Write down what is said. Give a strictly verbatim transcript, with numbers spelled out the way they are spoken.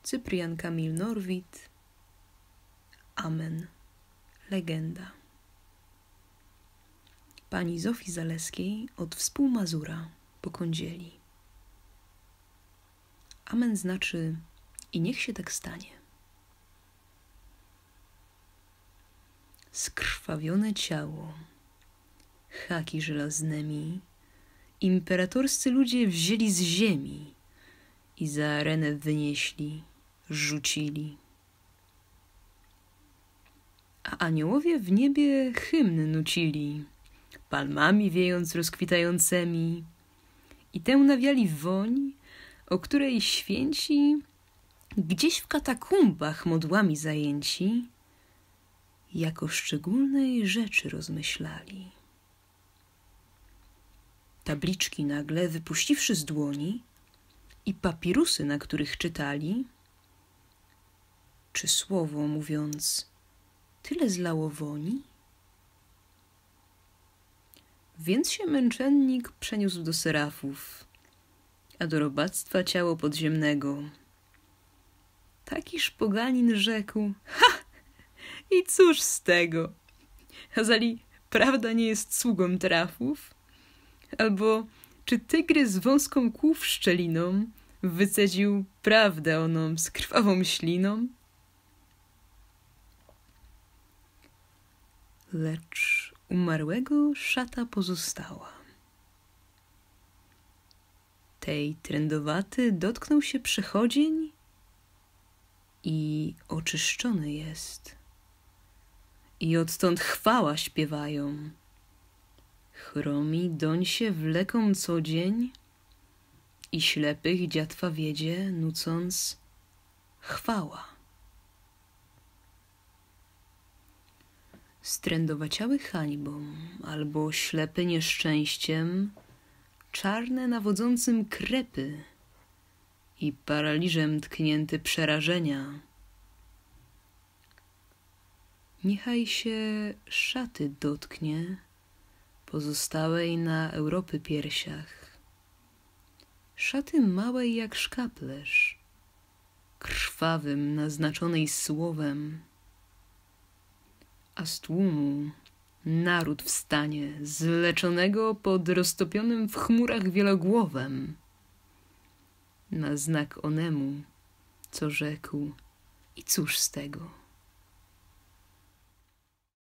Cyprian Kamil Norwid. Amen. Legenda. Pani Zofii Zaleskiej od Współmazura po Kądzieli. Amen znaczy i niech się tak stanie. Skrwawione ciało, haki żelaznemi, imperatorscy ludzie wzięli z ziemi i za arenę wynieśli, rzucili. A aniołowie w niebie hymny nucili, palmami wiejąc rozkwitającemi, i tę nawiali woń, o której święci, gdzieś w katakumbach modłami zajęci, jako szczególnej rzeczy rozmyślali. Tabliczki nagle wypuściwszy z dłoni i papirusy, na których czytali, czy słowo mówiąc tyle zlało woni? Więc się męczennik przeniósł do serafów, a do robactwa ciało podziemnego. Takiż poganin rzekł: ha! I cóż z tego? Azali prawda nie jest sługą trafów? Albo czy tygrys z wąską kłów szczeliną wycedził prawdę oną z krwawą śliną? Lecz umarłego szata pozostała. Tej trędowaty dotknął się przechodzień i oczyszczony jest. I odtąd chwała śpiewają. Chromi doń się wleką co dzień i ślepych dziatwa wiedzie, nucąc chwała. Strędowaciały hańbą, albo ślepy nieszczęściem, czarne nawodzącym krepy i paraliżem tknięty przerażenia. Niechaj się szaty dotknie pozostałej na Europy piersiach, szaty małej jak szkaplerz, krwawym naznaczonej słowem, a z tłumu naród wstanie, zleczonego pod roztopionym w chmurach wielogłowem, na znak onemu, co rzekł, i cóż z tego?